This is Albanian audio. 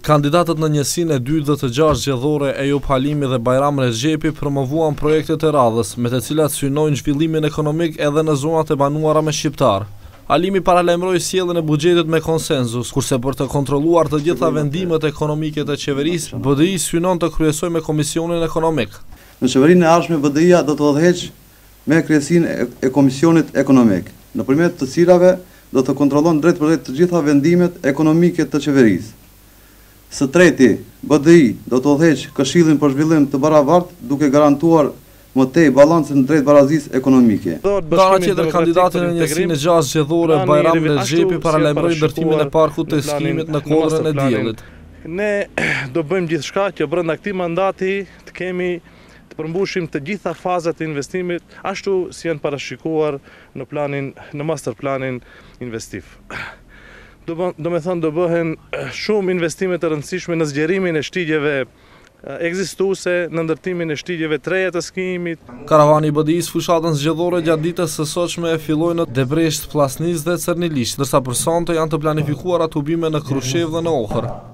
Kandidatët në njësinë e 2 dhe të 6 zgjedhore Eyüp Halimi dhe Bayram Rexhepi promovuan projektet e radhës, me të cilat synojnë zhvillimin ekonomik edhe në zonat e banuara me shqiptar. Halimi paralajmëroi sjelljen e buxhetit me konsenzus, kurse për të kontrolluar të gjitha vendimet ekonomike të qeverisë, BDI synon të kryesojë me Komisionin Ekonomik. Në qeverinë e ardhshme BDI-ja do të udhëheqë me kryesinë e Komisionit Ekonomik, nëpërmjet të cilave do të kontrollon drejt të gjitha vendimet ekonomike të qeverisë. Së treti, BDI do të udhëheqë Këshillin për Zhvillim të Barabartë duke garantuar më tej balancin drejt barazisë ekonomike. Ana tjetër, kandidati në njësinë e 6 zgjedhore Bayram Rexhepi paralajmëroi ndërtimin e parkut të skimit në Kodrën e Diellit. Ne do bëjmë gjithçka që brenda këtij mandati të përmbushim të gjitha fazat e investimit, ashtu si janë parashikuar në master planin investiv. Do bëhen shumë investime të rëndësishme në zgjerimin e shtigjeve ekzistuese, në ndërtimin e shtigjeve të reja të skimit. Karavani i BDI-s fushatën zgjedhore gjatë ditës së sotshme filloi në Debresht, Pllaznis dhe Cernilisht, ndërsa për sonte janë të planifikuara tubime në Krushevë dhe në Ohër.